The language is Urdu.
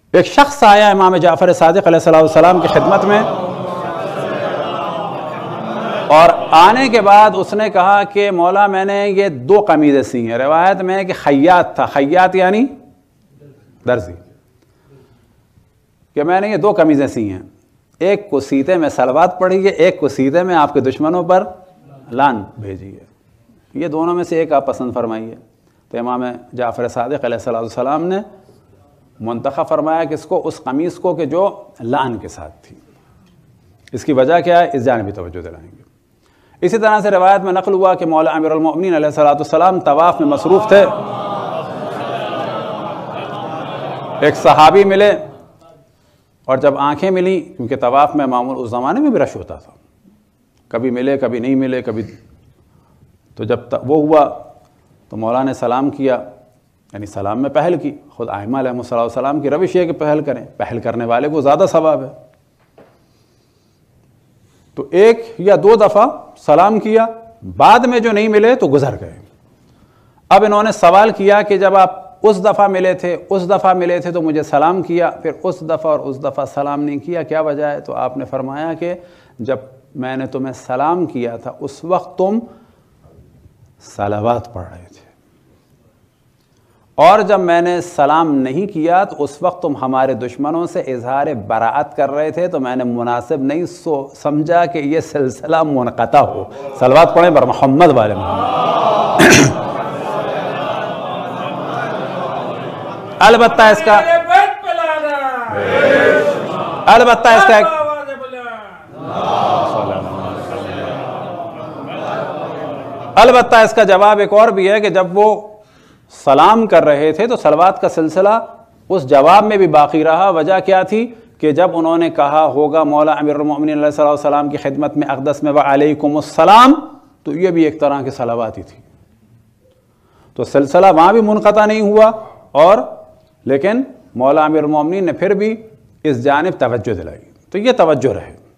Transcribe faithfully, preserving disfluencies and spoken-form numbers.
ایک شخص آیا امام جعفر صادق علیہ السلام کی خدمت میں، اور آنے کے بعد اس نے کہا کہ مولا میں نے یہ دو قمیضیں سی ہیں، روایت میں ہے کہ خیاط تھا، خیاط یعنی درزی، کہ میں نے یہ دو قمیضیں سی ہیں، ایک کو سیتے میں صلوات پڑھی ہے، ایک کو سیتے میں آپ کے دشمنوں پر لعن بھیجی ہے، یہ دونوں میں سے ایک آپ پسند فرمائیے۔ تو امام جعفر صادق علیہ السلام نے منتخب فرمایا کہ اس کو اس قمیص کو کہ جو لعن کے ساتھ تھی۔ اس کی وجہ کیا ہے، اس جانب بھی توجہ دلائیں گے۔ اسی طرح سے روایت میں نقل ہوا کہ مولا امیر المؤمنین علیہ السلام طواف میں مصروف تھے، ایک صحابی ملے، اور جب آنکھیں ملی، کیونکہ طواف میں معمول اس زمانے میں بھی رش ہوتا تھا، کبھی ملے کبھی نہیں ملے کبھی، تو جب وہ ہوا تو مولا نے سلام کیا، یعنی سلام میں پہل کی۔ خود ائمہ علیہ السلام کی روش یہ کہ پہل کریں، پہل کرنے والے کو زیادہ ثواب ہے۔ تو ایک یا دو دفعہ سلام کیا، بعد میں جو نہیں ملے تو گزر گئے۔ اب انہوں نے سوال کیا کہ جب آپ اس دفعہ ملے تھے اس دفعہ ملے تھے تو مجھے سلام کیا، پھر اس دفعہ اور اس دفعہ سلام نہیں کیا، کیا وجہ ہے؟ تو آپ نے فرمایا کہ جب میں نے تمہیں سلام کیا تھا اس وقت تم صلوات پڑھ رہے تھے، اور جب میں نے سلام نہیں کیا تو اس وقت تم ہمارے دشمنوں سے اظہار براعت کر رہے تھے، تو میں نے مناسب نہیں سو سمجھا کہ یہ سلسلہ منقطع ہو۔ صلوات پڑھیں بر محمد والے محمد۔ البتہ اس کا البتہ اس کا البتہ اس کا جواب ایک اور بھی ہے کہ جب وہ سلام کر رہے تھے تو صلوات کا سلسلہ اس جواب میں بھی باقی رہا۔ وجہ کیا تھی کہ جب انہوں نے کہا ہوگا مولا امیر المؤمنین علیہ السلام کی خدمت میں اقدس میں وعلیکم السلام، تو یہ بھی ایک طرح کی صلوات ہی تھی، تو سلسلہ وہاں بھی منقطع نہیں ہوا، اور لیکن مولا امیر المؤمنین نے پھر بھی اس جانب توجہ دلائی، تو یہ توجہ رہے۔